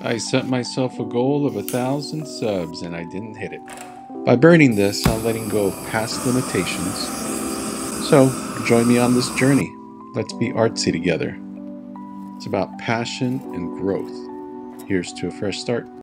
I set myself a goal of 1,000 subs and I didn't hit it. By burning this, I'm letting go of past limitations. So, join me on this journey. Let's be artsy together. It's about passion and growth. Here's to a fresh start.